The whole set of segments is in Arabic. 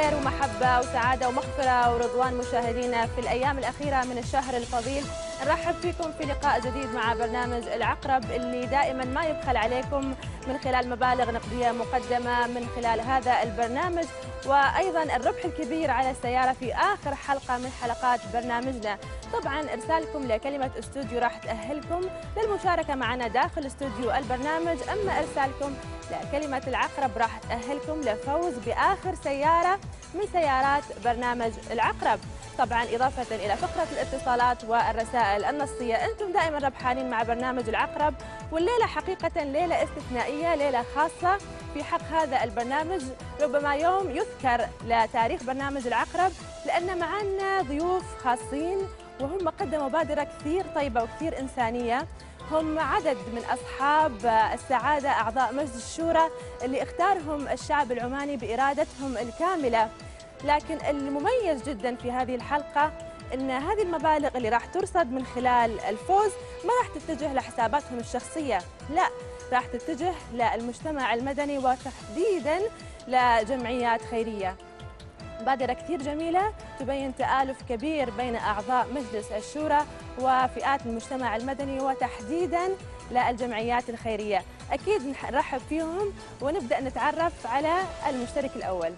خير ومحبة وسعادة ومغفرة ورضوان مشاهدينا في الأيام الأخيرة من الشهر الفضيل. نرحب فيكم في لقاء جديد مع برنامج العقرب اللي دائما ما يبخل عليكم من خلال مبالغ نقدية مقدمة من خلال هذا البرنامج، وأيضا الربح الكبير على السيارة في آخر حلقة من حلقات برنامجنا. طبعا إرسالكم لكلمة استوديو راح تأهلكم للمشاركة معنا داخل استوديو البرنامج، أما إرسالكم لكلمة العقرب راح تأهلكم لفوز بآخر سيارة من سيارات برنامج العقرب. طبعا إضافة إلى فقرة الاتصالات والرسائل النصية، أنتم دائما ربحانين مع برنامج العقرب، والليلة حقيقة ليلة استثنائية، ليلة خاصة في حق هذا البرنامج، ربما يوم يذكر لتاريخ برنامج العقرب، لأن معنا ضيوف خاصين وهم قدموا مبادرة كثير طيبة وكثير إنسانية. هم عدد من أصحاب السعادة، أعضاء مجلس الشورى اللي اختارهم الشعب العماني بإرادتهم الكاملة. لكن المميز جدا في هذه الحلقة أن هذه المبالغ اللي راح ترصد من خلال الفوز ما راح تتجه لحساباتهم الشخصية، لا، راح تتجه للمجتمع المدني وتحديدا لجمعيات خيرية. مبادرة كثير جميلة تبين تآلف كبير بين أعضاء مجلس الشورى وفئات المجتمع المدني وتحديداً للجمعيات الخيرية. أكيد نرحب فيهم ونبدأ نتعرف على المشترك الأول.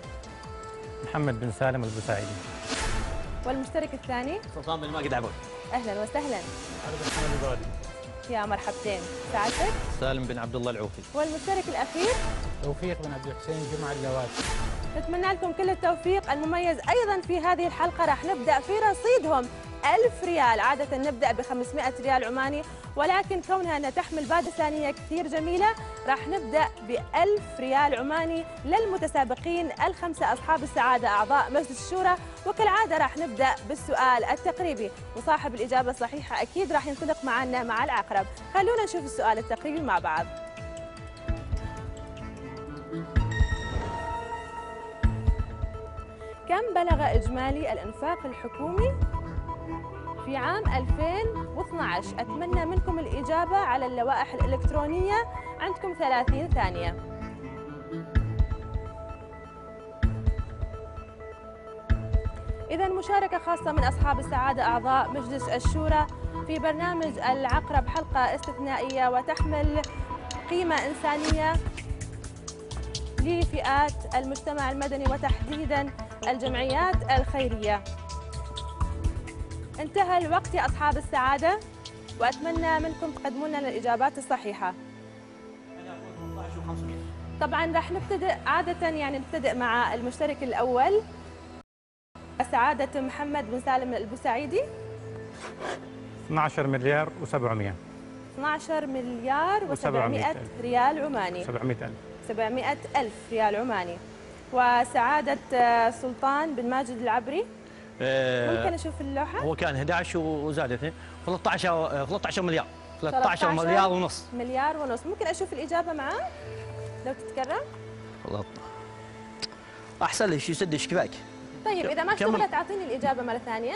محمد بن سالم البوسعيدي. والمشترك الثاني؟ سلطان بن ماجد عبود. أهلاً وسهلاً. عبد الرحمن البادي. يا مرحبتين. سعادتك؟ سالم بن عبد الله العوفي. والمشترك الأخير؟ توفيق بن عبد الحسين جمعة اللواتي. نتمنى لكم كل التوفيق. المميز أيضا في هذه الحلقة راح نبدأ في رصيدهم 1000 ريال، عادة نبدأ ب 500 ريال عماني، ولكن كونها أنها تحمل مادة ثانية كثير جميلة راح نبدأ ب1000 ريال عماني للمتسابقين الخمسة أصحاب السعادة أعضاء مجلس الشورى. وكالعادة راح نبدأ بالسؤال التقريبي، وصاحب الإجابة الصحيحة أكيد راح ينطلق معنا مع العقرب. خلونا نشوف السؤال التقريبي مع بعض. كم بلغ إجمالي الإنفاق الحكومي في عام 2012؟ أتمنى منكم الإجابة على اللوائح الإلكترونية، عندكم 30 ثانية. إذا مشاركة خاصة من أصحاب السعادة أعضاء مجلس الشورى في برنامج العقرب، حلقة استثنائية وتحمل قيمة إنسانية لفئات المجتمع المدني وتحديداً الجمعيات الخيرية. انتهى الوقت يا أصحاب السعادة، وأتمنى منكم تقدمون لنا الإجابات الصحيحة. طبعا راح نبتدئ عادة، يعني نبتدئ مع المشترك الأول سعادة محمد بن سالم البوسعيدي. 12 مليار و700. 12 مليار و700 ريال عماني. 700,000. 700,000 ريال عماني. وسعادة سلطان بن ماجد العبري. ممكن أشوف اللوحة؟ هو كان 11 وزادت 13 مليار. 13 مليار ونص. مليار ونص. ممكن أشوف الإجابة معاه لو تتكرم؟ أحسن لي شو يسدش كفاك. طيب إذا ما اشتغلت أعطيني الإجابة مرة ثانية.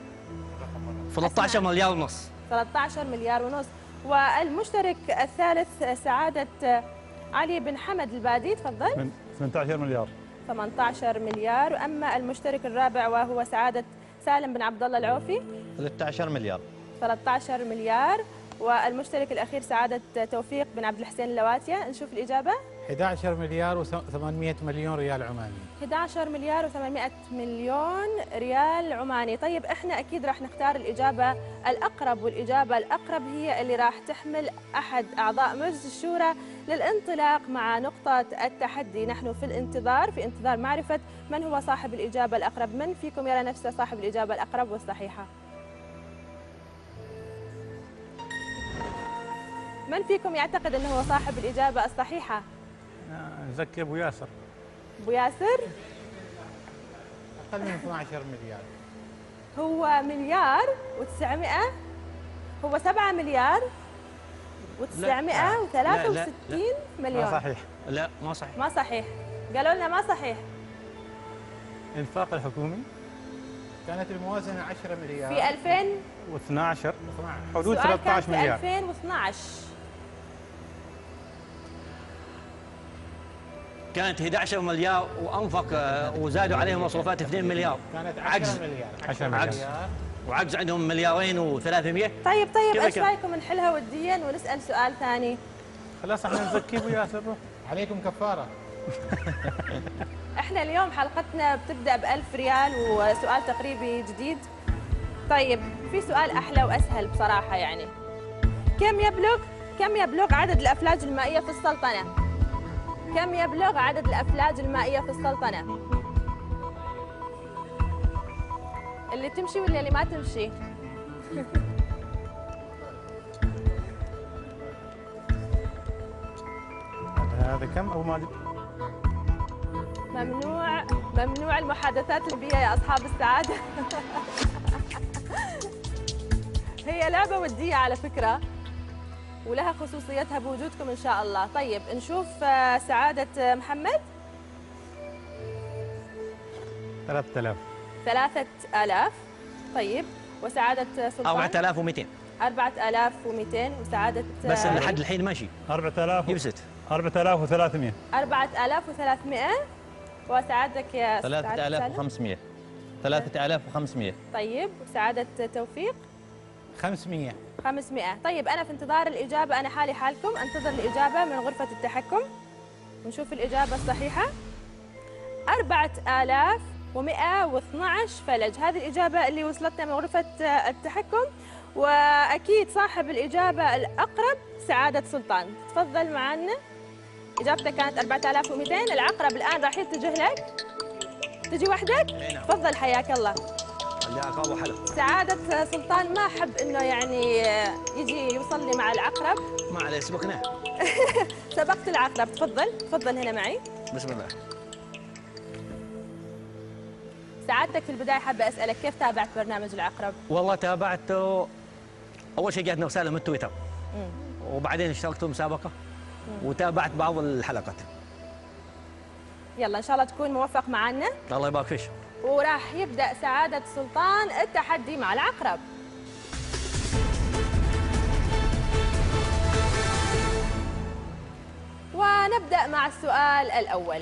13 مليار ونص. 13 مليار ونص. والمشترك الثالث سعادة علي بن حمد البادي، تفضل. 18 مليار. 18 مليار. وأما المشترك الرابع وهو سعادة سالم بن عبد الله العوفي 13 مليار. 13 مليار. والمشترك الأخير سعادة توفيق بن عبد الحسين اللواتية، نشوف الإجابة. 11 مليار و800 مليون ريال عماني. 11 مليار و800 مليون ريال عماني. طيب احنا اكيد راح نختار الاجابه الاقرب، والاجابه الاقرب هي اللي راح تحمل احد اعضاء مجلس الشورى للانطلاق مع نقطه التحدي. نحن في انتظار معرفه من هو صاحب الاجابه الاقرب. من فيكم يرى نفسه صاحب الاجابه الاقرب والصحيحه؟ من فيكم يعتقد انه هو صاحب الاجابه الصحيحه؟ نزكي ابو ياسر. ابو ياسر؟ اقل من 12 مليار. هو مليار و900، هو 7 مليار و963 مليون. ما صحيح. لا ما صحيح. ما صحيح. قالوا لنا ما صحيح. انفاق الحكومي كانت الموازنة 10 مليار في 2012 حدود 13 مليار. في 2012 كانت 11 مليار وانفق وزادوا عليهم مصروفات 2 مليار. كانت عجز 10 مليار. 10 مليار وعجز عندهم مليارين و300. طيب كذا ايش كان. رايكم نحلها وديا ونسال سؤال ثاني؟ خلاص احنا نزكي ويا سره عليكم كفاره. احنا اليوم حلقتنا بتبدا ب1000 ريال وسؤال تقريبي جديد. طيب في سؤال احلى واسهل بصراحه يعني. كم يبلغ عدد الافلاج المائيه في السلطنه؟ كم يبلغ عدد الافلاج المائيه في السلطنه؟ اللي تمشي ولا اللي ما تمشي؟ هذا كم ابو ماجد؟ ممنوع المحادثات البيئة يا أصحاب السعادة. هي لعبة ودية على فكرة ولها خصوصيتها بوجودكم إن شاء الله. طيب نشوف سعادة محمد. 3000. 3000. طيب وسعادة سلطان؟ 4200. 4200 وسعادة بس لحد الحين ماشي. 4000 يبست. 4300. 4300 وسعادتك يا 3500. 3500. طيب وسعادة توفيق؟ 500. 500. طيب أنا في انتظار الإجابة، أنا حالي حالكم أنتظر الإجابة من غرفة التحكم ونشوف الإجابة الصحيحة. 4112 فلج، هذه الإجابة اللي وصلتنا من غرفة التحكم، وأكيد صاحب الإجابة الأقرب سعادة سلطان. تفضل معنا. إجابتك كانت 4200. العقرب الآن راح يتجه لك. تجي وحدك؟ تفضل حياك الله. خليها ابو حلو. سعادة سلطان ما أحب إنه يعني يجي يوصل لي مع العقرب. ما عليه سبقنا. سبقت العقرب. تفضل هنا معي. بسم الله. سعادتك في البداية حابة أسألك كيف تابعت برنامج العقرب؟ والله تابعته. اول شيء جاتنا رساله من تويتر وبعدين اشتركت مسابقه وتابعت بعض الحلقات. يلا إن شاء الله تكون موفق معنا. الله يبارك فيك. وراح يبدأ سعادة سلطان التحدي مع العقرب. ونبدأ مع السؤال الأول.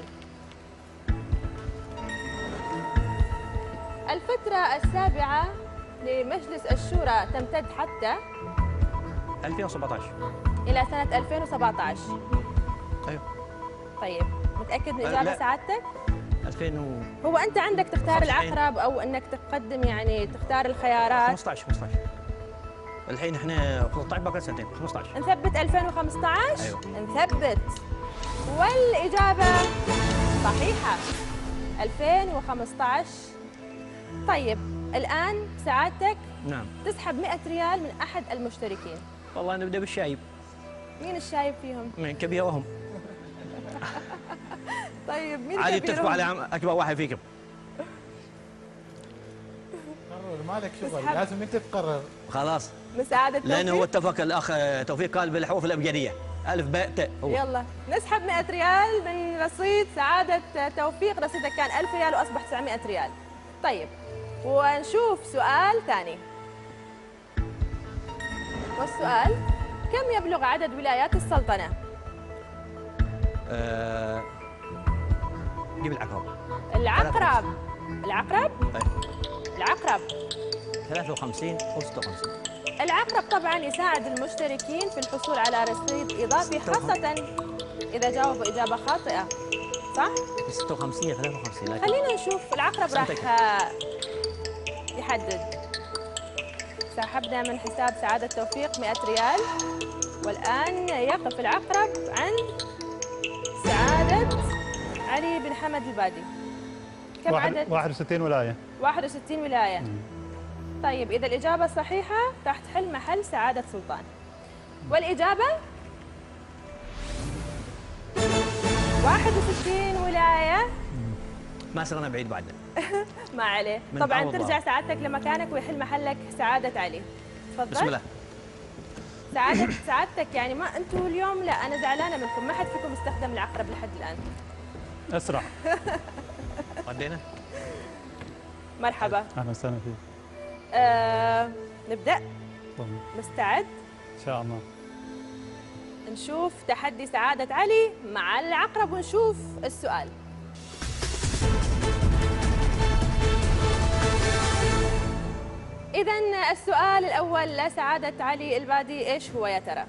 الفترة السابعة لمجلس الشورى تمتد حتى 2017. إلى سنة 2017. ايوه. طيب متأكد من الإجابة لا. سعادتك؟ 2000 هو أنت عندك تختار 95. العقرب أو أنك تقدم يعني تختار الخيارات؟ 15. الحين احنا 13 باقي سنتين. 15. نثبت 2015؟ أيوة. نثبت. والإجابة صحيحة 2015. طيب الآن سعادتك نعم. تسحب 100 ريال من أحد المشتركين. والله نبدا بالشايب. مين الشايب فيهم؟ من كبيرهم. طيب مين عادي تتفقوا كبيرهم؟ على اكبر واحد فيكم. قرر مالك شغل، اسحب. لازم انت تقرر. خلاص. مساعدة لانه هو توفيق؟ اتفق الاخ توفيق قال بالحروف الابجديه الف باء تاء. هو يلا نسحب 100 ريال من رصيد سعادة توفيق. رصيدك كان 1000 ريال وأصبح 900 ريال. طيب ونشوف سؤال ثاني. والسؤال: كم يبلغ عدد ولايات السلطنة؟ جيب العقرب. العقرب. العقرب؟ أي. العقرب. 53 او 56. العقرب طبعا يساعد المشتركين في الحصول على رصيد إضافي خاصة إذا جاوبوا إجابة خاطئة. صح؟ 56 53 لكن خلينا نشوف. العقرب راح سنتك. يحدد. سحبنا من حساب سعادة توفيق 100 ريال، والآن يقف العقرب عند سعادة علي بن حمد البادي. كم عدد؟ 61 ولاية. 61 ولاية. طيب إذا الإجابة صحيحة راح تحل محل سعادة سلطان. والإجابة 61 ولاية. ما صرنا بعيد بعد. ما عليه. من طبعا عوض ترجع الله. سعادتك لمكانك ويحل محلك سعادة علي. تفضل. بسم الله. سعادتك يعني ما انتم اليوم، لا انا زعلانه منكم، ما حد فيكم استخدم العقرب لحد الان. أسرع. ردينا. مرحبا. اهلا وسهلا فيك. نبدا. طبعا. مستعد؟ إن شاء الله. نشوف تحدي سعادة علي مع العقرب ونشوف السؤال. إذا السؤال الأول لسعادة علي البادي إيش هو يا ترى؟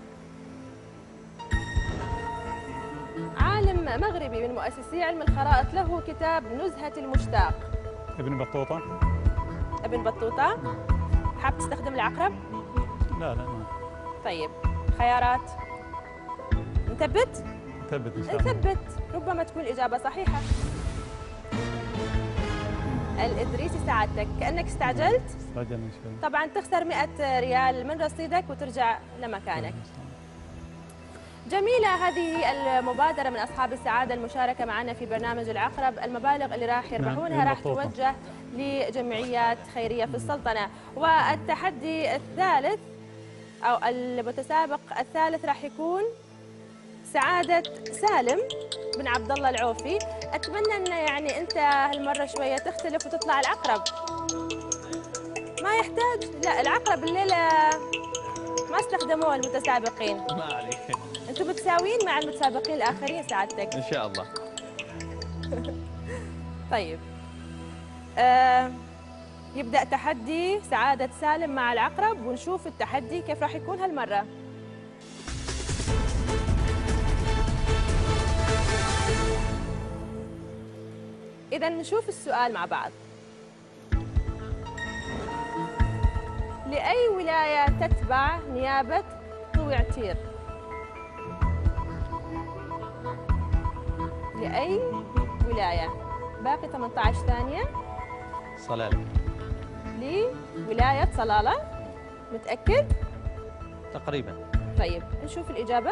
عالم مغربي من مؤسسي علم الخرائط له كتاب نزهة المشتاق. ابن بطوطة. ابن بطوطة. حاب تستخدم العقرب؟ لا ما. طيب خيارات. نثبت؟ ثبت إن شاء الله. نثبت، ربما تكون الإجابة صحيحة. الإدريسي سعادتك، كأنك استعجلت. استعجلنا شوي. طبعا تخسر 100 ريال من رصيدك وترجع لمكانك. جميلة هذه المبادرة من أصحاب السعادة المشاركة معنا في برنامج العقرب. المبالغ اللي راح يربحونها راح توجه لجمعيات خيرية في السلطنة. والتحدي الثالث أو المتسابق الثالث راح يكون سعادة سالم بن عبد الله العوفي. أتمنى أن يعني أنت هالمرة شوية تختلف وتطلع العقرب. ما يحتاج، لا العقرب الليلة ما استخدموه المتسابقين. ما عليك. أنتم متساويين مع المتسابقين الآخرين سعادتك. ان شاء الله. طيب يبدأ تحدي سعادة سالم مع العقرب ونشوف التحدي كيف راح يكون هالمرة. إذا نشوف السؤال مع بعض. لأي ولاية تتبع نيابة طوي عتير؟ لأي ولاية؟ باقي 18 ثانية. صلالة. لولاية صلالة. متأكد؟ تقريبا. طيب نشوف الإجابة.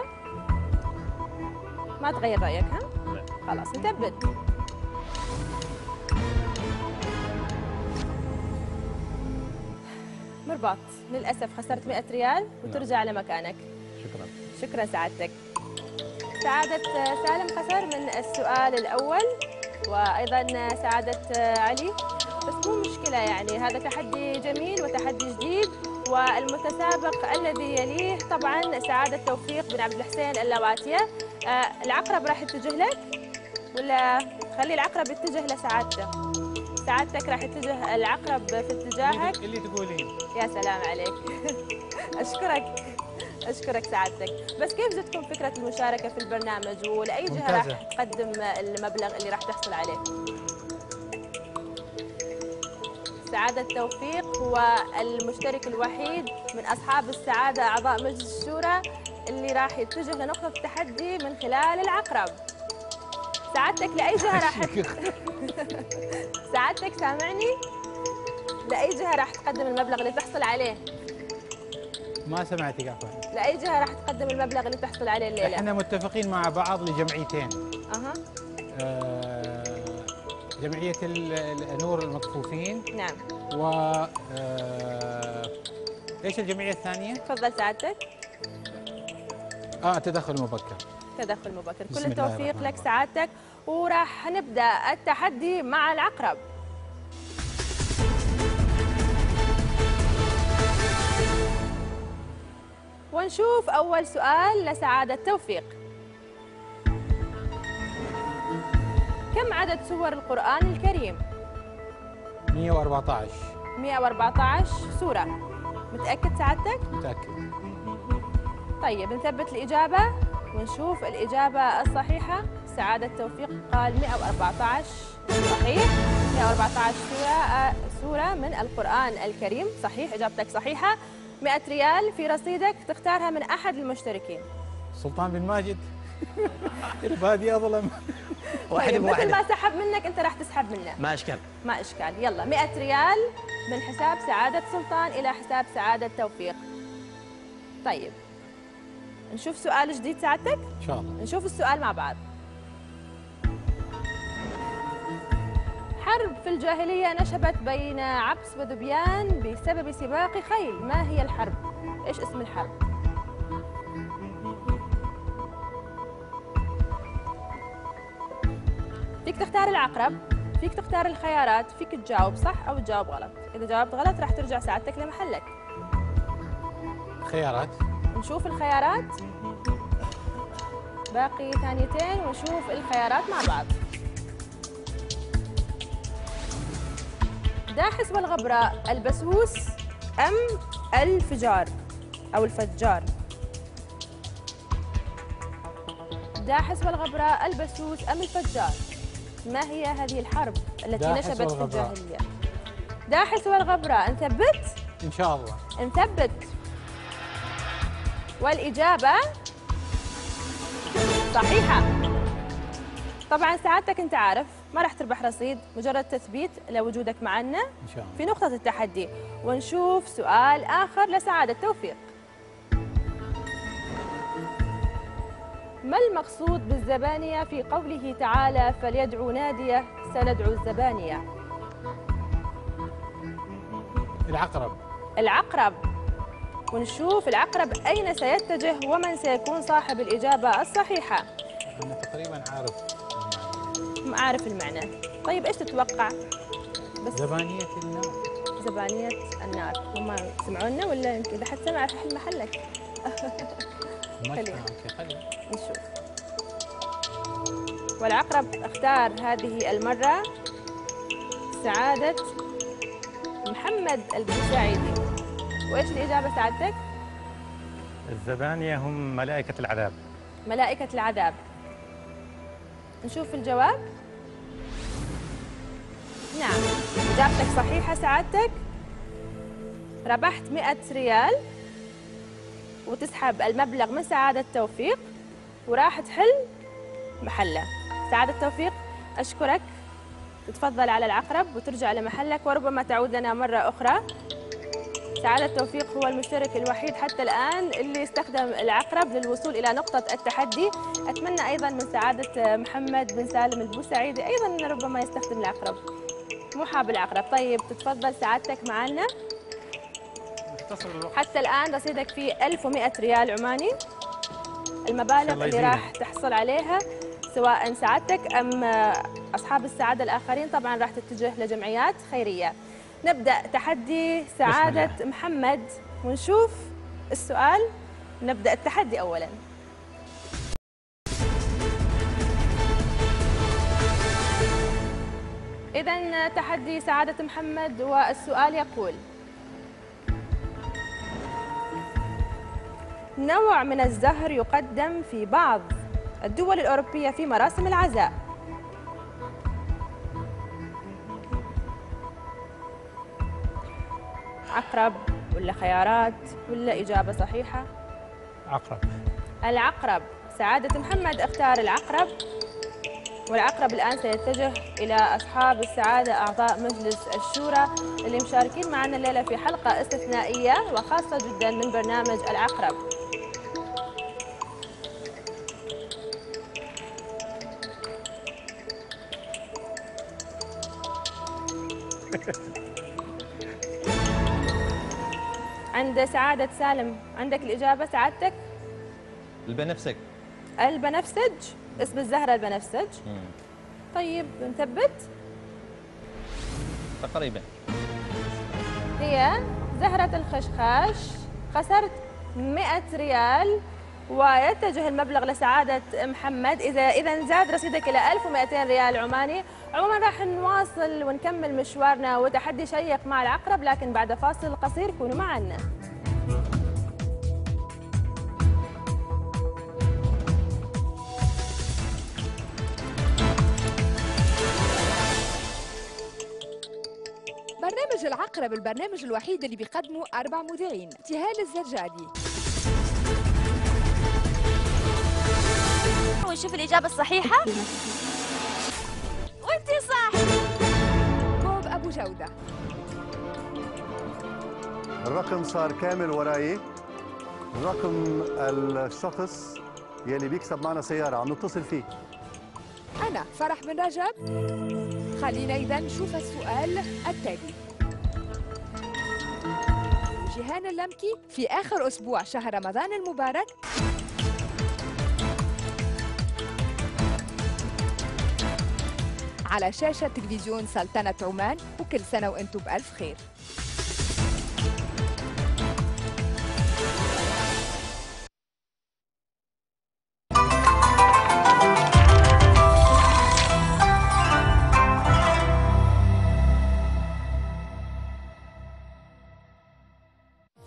ما تغير رأيك ها؟ لا. خلاص نثبت. مرباط، للأسف خسرت 100 ريال وترجع لمكانك. شكرا. شكرا سعادتك. سعادة سالم خسر من السؤال الأول وأيضا سعادة علي، بس مو مشكلة يعني هذا تحدي جميل وتحدي جديد. والمتسابق الذي يليه طبعا سعادة توفيق بن عبد الحسين اللواتية. العقرب راح يتجه لك ولا خلي العقرب يتجه لسعادته؟ سعادتك راح يتجه العقرب في اتجاهك. اللي تقولين. يا سلام عليك. أشكرك سعادتك. بس كيف جتكم فكرة المشاركة في البرنامج ولأي جهة راح تقدم المبلغ اللي راح تحصل عليه؟ سعادة توفيق هو المشترك الوحيد من أصحاب السعادة أعضاء مجلس الشورى اللي راح يتجه لنقطة التحدي من خلال العقرب. سعادتك لأي جهة راح سعادتك سامعني؟ لأي جهة راح تقدم المبلغ اللي تحصل عليه؟ ما سمعتك عفوا. لأي جهة راح تقدم المبلغ اللي تحصل عليه الليلة؟ احنا متفقين مع بعض لجمعيتين. جمعية النور المكفوفين. نعم. و ايش الجمعية الثانية؟ تفضل سعادتك. تدخل مبكر. تدخل مبكر. كل بسم الله التوفيق الرحمن لك سعادتك. وراح نبدأ التحدي مع العقرب. ونشوف أول سؤال لسعادة توفيق. كم عدد سور القرآن الكريم؟ 114. 114 سورة. متأكد سعادتك؟ متأكد. طيب نثبت الإجابة ونشوف الإجابة الصحيحة. سعادة توفيق قال 114 صحيح. 114 سورة من القرآن الكريم. صحيح، إجابتك صحيحة. 100 ريال في رصيدك تختارها من أحد المشتركين. سلطان بن ماجد. البادي أظلم. واحد طيب بواحد. مثل ما سحب منك أنت راح تسحب منه. ما اشكال. ما إشكال. يلا 100 ريال من حساب سعادة سلطان إلى حساب سعادة توفيق. طيب نشوف سؤال جديد سعادتك؟ إن شاء الله. نشوف السؤال مع بعض. حرب في الجاهلية نشبت بين عبس وذبيان بسبب سباق خيل، ما هي الحرب؟ إيش اسم الحرب؟ فيك تختار العقرب، فيك تختار الخيارات، فيك تجاوب صح أو تجاوب غلط. إذا جاوبت غلط راح ترجع سعادتك لمحلك. خيارات. نشوف الخيارات. باقي ثانيتين ونشوف الخيارات مع بعض. داحس والغبراء، البسوس أم الفجار أو الفجار؟ داحس والغبراء، البسوس أم الفجار؟ ما هي هذه الحرب التي داحس نشبت في والغبراء. الجاهلية؟ داحس والغبراء، نثبت؟ إن شاء الله. نثبت. والإجابة صحيحة. طبعا سعادتك أنت عارف ما راح تربح رصيد، مجرد تثبيت لوجودك معنا إن شاء الله. في نقطة التحدي. ونشوف سؤال آخر لسعادة توفيق. ما المقصود بالزبانية في قوله تعالى فليدعو ناديه سندعو الزبانية؟ العقرب. العقرب. ونشوف العقرب أين سيتجه ومن سيكون صاحب الإجابة الصحيحة. أنا تقريبا عارف. عارف المعنى. طيب إيش تتوقع؟ بس زبانية النار. زبانية النار. هم سمعونا ولا يمكن إذا حد سمع راح يحل محلك؟ ما خلينا. أوكي، خلينا. نشوف. والعقرب اختار هذه المرة سعادة محمد البوسعيدي. وإيش الإجابة سعادتك؟ الزبانية هم ملائكة العذاب. ملائكة العذاب. نشوف الجواب. نعم، إجابتك صحيحة سعادتك. ربحت 100 ريال وتسحب المبلغ من سعادة توفيق وراح تحل محله. سعادة توفيق أشكرك، تتفضل على العقرب وترجع لمحلك وربما تعود لنا مرة أخرى. سعادة توفيق هو المشترك الوحيد حتى الآن اللي استخدم العقرب للوصول إلى نقطة التحدي. أتمنى أيضا من سعادة محمد بن سالم البوسعيدي أيضا ربما يستخدم العقرب، مو حاب العقرب. طيب تتفضل سعادتك معنا. حتى الآن رصيدك فيه 1100 ريال عماني. المبالغ اللي راح تحصل عليها سواء سعادتك أم أصحاب السعادة الآخرين طبعا راح تتجه لجمعيات خيرية. نبدأ تحدي سعادة محمد ونشوف السؤال. نبدأ التحدي أولاً. إذن تحدي سعادة محمد والسؤال يقول: نوع من الزهر يقدم في بعض الدول الأوروبية في مراسم العزاء. عقرب ولا خيارات ولا إجابة صحيحة؟ عقرب. العقرب. سعادة محمد اختار العقرب، والعقرب الآن سيتجه إلى أصحاب السعادة أعضاء مجلس الشورى اللي مشاركين معنا الليلة في حلقة استثنائية وخاصة جدا من برنامج العقرب. عند سعادة سالم، عندك الإجابة سعادتك؟ البنفسج. البنفسج، اسم الزهرة البنفسج. طيب نثبت؟ تقريبا. هي زهرة الخشخاش. خسرت 100 ريال ويتجه المبلغ لسعادة محمد. إذا زاد رصيدك إلى 1200 ريال عماني. عموما راح نواصل ونكمل مشوارنا وتحدي شيق مع العقرب، لكن بعد فاصل قصير كونوا معنا. برنامج العقرب البرنامج الوحيد اللي بيقدمه 4 مذيعين: ابتهال الزرجادي. ونشوف الإجابة الصحيحة. وانتي صح. بوب أبو جودة. الرقم صار كامل وراي. رقم الشخص يلي بيكسب معنا سيارة عم نتصل فيه. أنا فرح بن رجب. خلينا إذا نشوف السؤال التالي. جيهان اللمكي في آخر أسبوع شهر رمضان المبارك على شاشة تلفزيون سلطنة عمان، وكل سنة وأنتم بألف خير.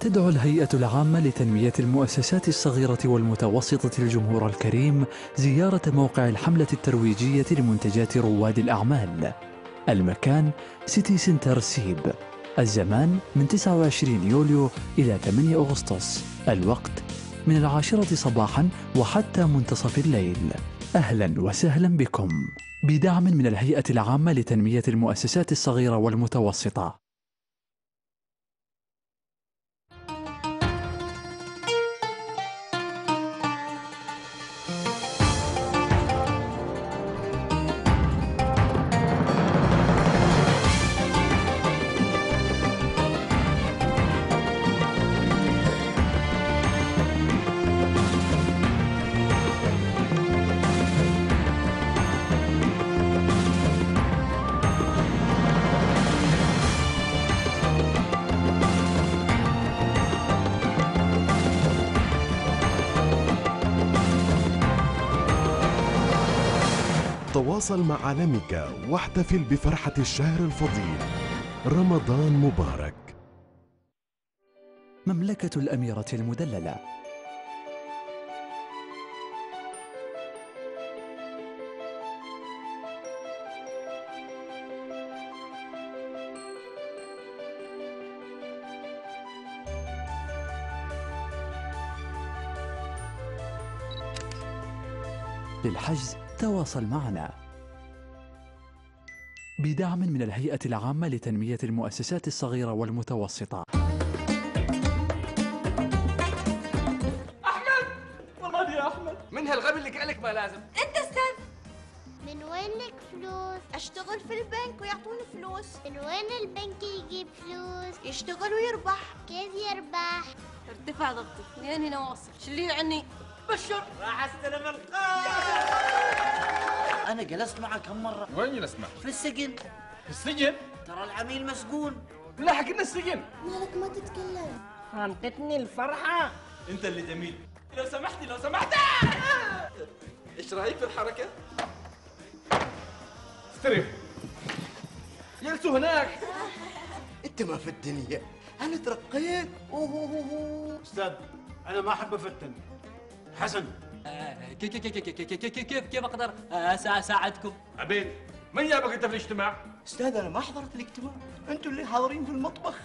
تدعو الهيئة العامة لتنمية المؤسسات الصغيرة والمتوسطة الجمهور الكريم زيارة موقع الحملة الترويجية لمنتجات رواد الأعمال. المكان سيتي سنتر سيب. الزمان من 29 يوليو إلى 8 أغسطس. الوقت من 10 صباحا وحتى منتصف الليل. أهلا وسهلا بكم بدعم من الهيئة العامة لتنمية المؤسسات الصغيرة والمتوسطة. تواصل مع عالمك واحتفل بفرحة الشهر الفضيل. رمضان مبارك. مملكة الأميرة المدللة. للحجز تواصل معنا بدعم من الهيئة العامة لتنمية المؤسسات الصغيرة والمتوسطة. أحمد! والله يا أحمد من هالغبي اللي قالك ما لازم. أنت أستاذ من وين لك فلوس؟ أشتغل في البنك ويعطوني فلوس. من وين البنك يجيب فلوس؟ يشتغل ويربح. كيف يربح؟ ارتفع ضغطك لين هنا واصل. شلي عني بشر راح استلم القاع. أنا جلست معك كم مرة؟ وين جلست معك؟ في السجن. في السجن؟ ترى العميل مسجون. لا حكينا السجن. مالك ما تتكلم؟ خانقتني الفرحة. أنت اللي جميل. لو سمحتي لو سمحتي. إيش رأيك في الحركة؟ استريح. جلسوا هناك. أنت ما في الدنيا. أنا ترقيت. أستاذ أنا ما أحب أفتن. حسن كيف اقدر اساعدكم؟ عبيد من جابك انت في الاجتماع؟ استاذ انا ما حضرت الاجتماع، انتوا اللي حاضرين في المطبخ.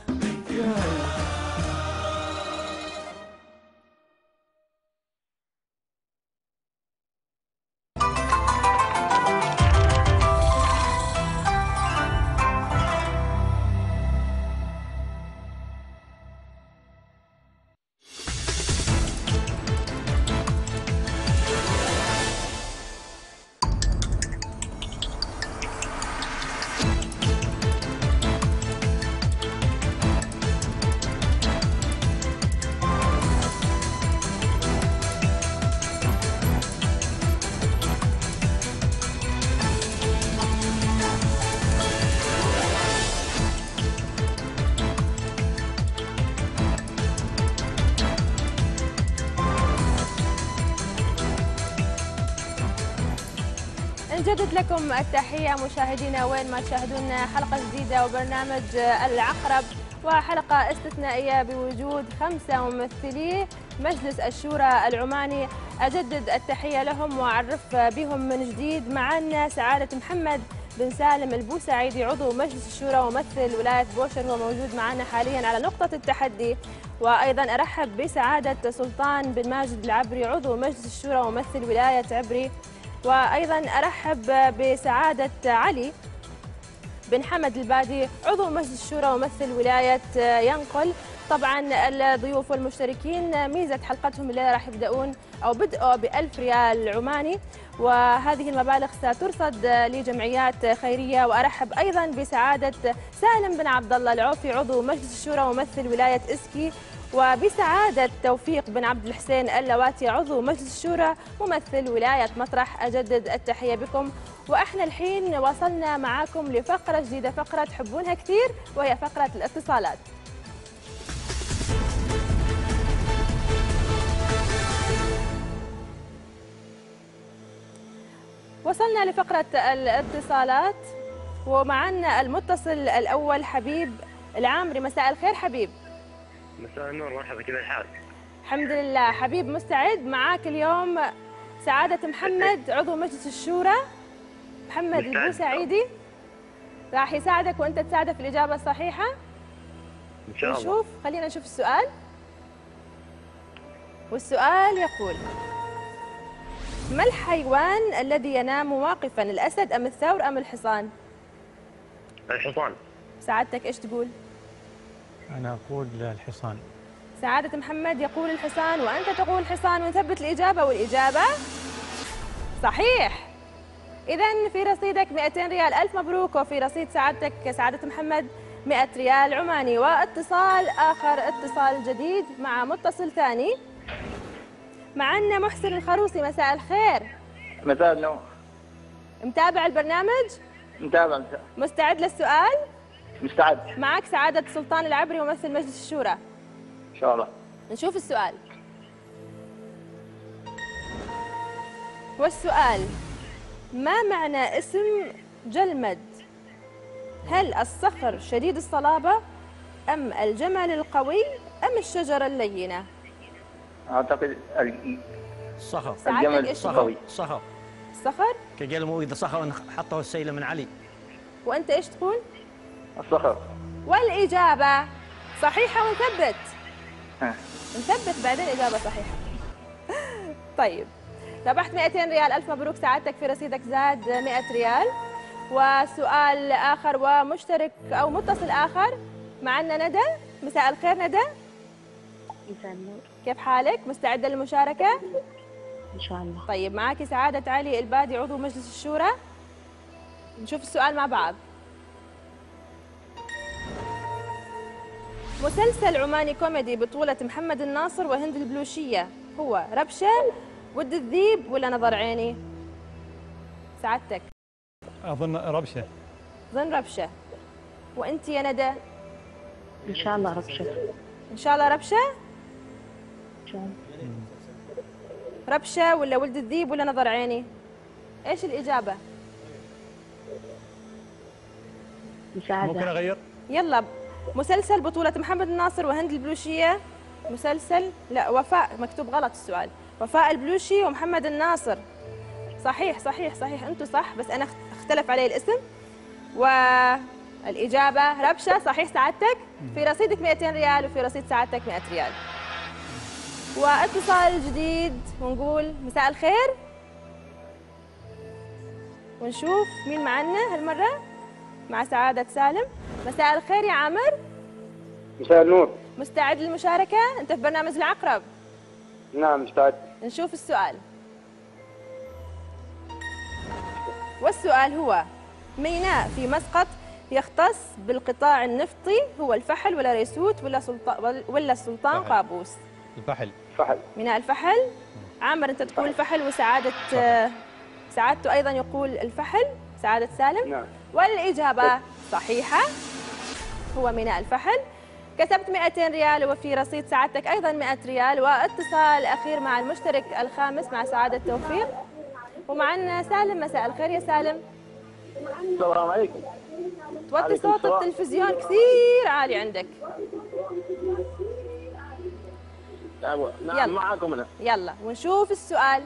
نجدد لكم التحية مشاهدينا وين ما تشاهدون حلقة جديدة وبرنامج العقرب، وحلقة استثنائية بوجود 5 ممثلي مجلس الشورى العماني. أجدد التحية لهم وأعرف بهم من جديد. معنا سعادة محمد بن سالم البوسعيدي عضو مجلس الشورى وممثل ولاية بوشر، هو موجود معنا حاليا على نقطة التحدي. وأيضا أرحب بسعادة سلطان بن ماجد العبري عضو مجلس الشورى وممثل ولاية عبري. وأيضا أرحب بسعادة علي بن حمد البادي عضو مجلس الشورى وممثل ولاية ينقل. طبعا الضيوف والمشتركين ميزة حلقتهم الليلة راح يبدأون أو بدأوا ب1000 ريال عماني، وهذه المبالغ سترصد لجمعيات خيرية. وأرحب أيضا بسعادة سالم بن عبد الله العوفي عضو مجلس الشورى وممثل ولاية إسكي، وبسعادة توفيق بن عبد الحسين اللواتي عضو مجلس الشورى ممثل ولاية مطرح. أجدد التحية بكم. وإحنا الحين وصلنا معاكم لفقرة جديدة، فقرة تحبونها كثير، وهي فقرة الاتصالات. وصلنا لفقرة الاتصالات ومعنا المتصل الأول حبيب العامري. مساء الخير حبيب. مساء النور، مرحبا، كيف الحال؟ الحمد لله. حبيب مستعد؟ معاك اليوم سعادة محمد عضو مجلس الشورى، محمد البوسعيدي راح يساعدك وانت تساعده في الإجابة الصحيحة إن شاء الله. خلينا نشوف السؤال. والسؤال يقول: ما الحيوان الذي ينام واقفا، الأسد أم الثور أم الحصان؟ الحصان. سعادتك إيش تقول؟ أنا أقول الحصان. سعادة محمد يقول الحصان وأنت تقول الحصان، ونثبت الإجابة، والإجابة صحيح. إذا في رصيدك 200 ريال، ألف مبروك. وفي رصيد سعادتك سعادة محمد 100 ريال عماني. واتصال آخر، اتصال جديد مع متصل ثاني. معنا محسن الخروصي، مساء الخير. مساء النور. متابع البرنامج؟ متابع. مستعد للسؤال؟ مستعد. معك سعادة سلطان العبري ممثل مجلس الشورى. إن شاء الله. نشوف السؤال. والسؤال: ما معنى اسم جلمد؟ هل الصخر شديد الصلابة أم الجمل القوي أم الشجرة اللينة؟ أعتقد الصخر. الجمل القوي. الصخر. الصخر؟ كقال مو إذا صخر حطه السيلة من علي. وأنت إيش تقول؟ الصخر. والإجابة صحيحة، ونثبت. نثبت بعدين إجابة صحيحة. طيب، ربحت 200 ريال، ألف مبروك. سعادتك في رصيدك زاد 100 ريال. وسؤال آخر ومشترك أو متصل آخر معنا ندى. مساء الخير ندى. مساء النور. كيف حالك؟ مستعدة للمشاركة؟ إن شاء الله. طيب، معك سعادة علي البادي عضو مجلس الشورى. نشوف السؤال مع بعض. مسلسل عماني كوميدي بطولة محمد الناصر وهند البلوشية هو ربشة، ود الذيب، ولا نظر عيني؟ سعادتك. أظن ربشة. ظن ربشة. وأنت يا ندى؟ إن شاء الله ربشة. إن شاء الله ربشة؟ إن شاء الله. ربشة ولا ولد الذيب ولا نظر عيني؟ إيش الإجابة؟ مساعدة. ممكن أغير؟ يلا. مسلسل بطولة محمد الناصر وهند البلوشية. مسلسل، لا، وفاء، مكتوب غلط السؤال. وفاء البلوشي ومحمد الناصر. صحيح صحيح صحيح، أنتوا صح، بس أنا اختلف علي الاسم. والإجابة ربشة، صحيح سعادتك. في رصيدك 200 ريال وفي رصيد سعادتك 100 ريال. واتصال جديد ونقول مساء الخير. ونشوف مين معنا هالمرة. مع سعادة سالم. مساء الخير يا عامر. مساء النور. مستعد للمشاركة؟ أنت في برنامج العقرب. نعم مستعد. نشوف السؤال. والسؤال هو: ميناء في مسقط يختص بالقطاع النفطي هو الفحل ولا ريسوت ولا السلطان قابوس؟ الفحل. فحل. ميناء الفحل. عامر أنت تقول الفحل، وسعادة سعادته أيضا يقول الفحل، سعادة سالم. نعم. والإجابة صحيحة، هو ميناء الفحل. كسبت 200 ريال وفي رصيد سعادتك أيضا 100 ريال. واتصال أخير مع المشترك الخامس مع سعادة توفيق. ومعنا سالم. مساء الخير يا سالم. السلام عليكم. توطي صوت التلفزيون كثير عالي عندك. نعم معاكم أنا. يلا ونشوف السؤال.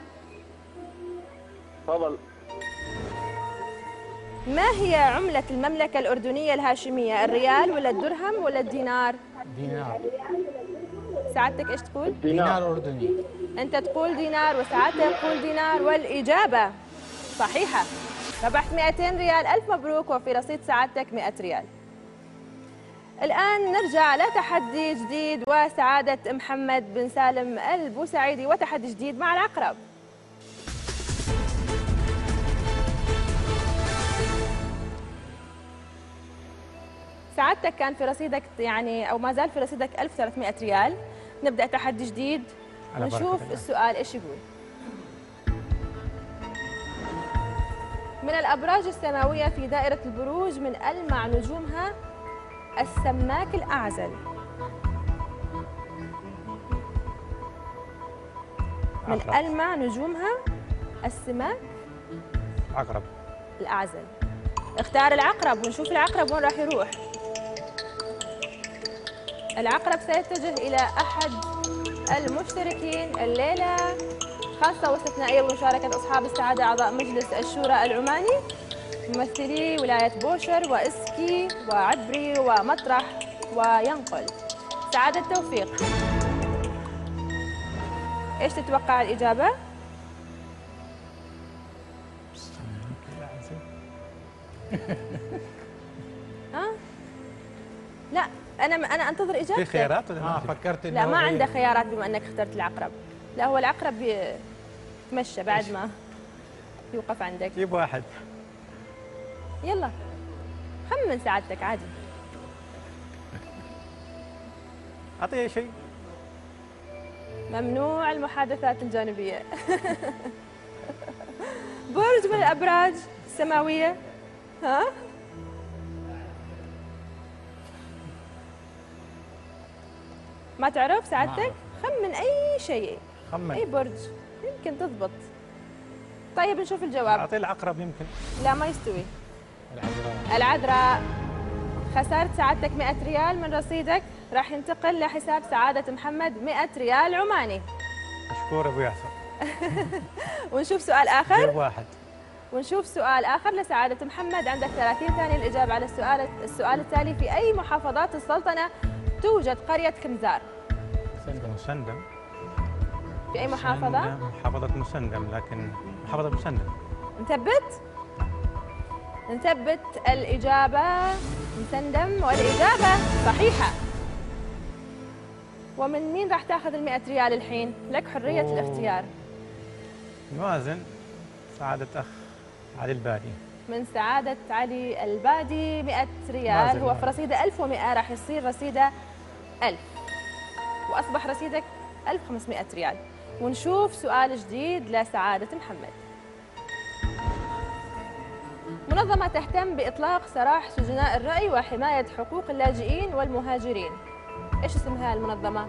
تفضل. ما هي عملة المملكة الأردنية الهاشمية؟ الريال ولا الدرهم ولا الدينار؟ دينار. سعادتك ايش تقول؟ دينار أردني. أنت تقول دينار وسعادتك يقول دينار، والإجابة صحيحة. ربحت 200 ريال، ألف مبروك. وفي رصيد سعادتك 100 ريال. الآن نرجع لتحدي جديد وسعادة محمد بن سالم البوسعيدي، وتحدي جديد مع العقرب. سعادتك كان في رصيدك يعني أو ما زال في رصيدك 1300 ريال. نبدأ تحدي جديد ونشوف السؤال إيش يقول. من الأبراج السماوية في دائرة البروج من ألمع نجومها السماك الأعزل. من ألمع نجومها السماك عقرب. الأعزل. اختار العقرب ونشوف العقرب وين راح يروح. العقرب سيتجه إلى أحد المشتركين الليلة، خاصة واستثنائية بمشاركة أصحاب السعادة أعضاء مجلس الشورى العماني، ممثلي ولاية بوشر وإسكي وعبري ومطرح وينقل. سعادة توفيق، إيش تتوقع الإجابة؟ ها؟ لا أنا أنتظر إجابتك. في خيارات ولا ما فكرت لا ما عنده خيارات بما أنك اخترت العقرب. لا هو العقرب يتمشى بعد ما يوقف عندك. جيب واحد. يلا خمن سعادتك عادي. أعطيه شيء. ممنوع المحادثات الجانبية. برج من الأبراج السماوية. ها؟ ما تعرف سعادتك؟ خمن أي شيء. خمن. أي برج يمكن تضبط. طيب نشوف الجواب. أعطيه العقرب يمكن. لا ما يستوي. العذراء. العذراء. خسرت سعادتك 100 ريال من رصيدك، راح ينتقل لحساب سعادة محمد 100 ريال عماني. مشكور أبو ياسر. ونشوف سؤال آخر. جيب واحد. ونشوف سؤال آخر لسعادة محمد. عندك 30 ثانية للإجابة على السؤال التالي. في أي محافظات السلطنة توجد قرية خمزار؟ مسندم. في أي محافظة؟ محافظة مسندم، لكن محافظة مسندم. نثبت الإجابة مسندم، والإجابة صحيحة. ومن مين راح تاخذ ال 100 ريال الحين؟ لك حرية الاختيار. نوازن سعادة أخ علي البادي. من سعادة علي البادي 100 ريال، هو في رصيده 1100 راح يصير رصيده 1000 وأصبح رصيدك 1500 ريال. ونشوف سؤال جديد لسعادة محمد. منظمة تهتم بإطلاق سراح سجناء الرأي وحماية حقوق اللاجئين والمهاجرين. إيش اسمها المنظمة؟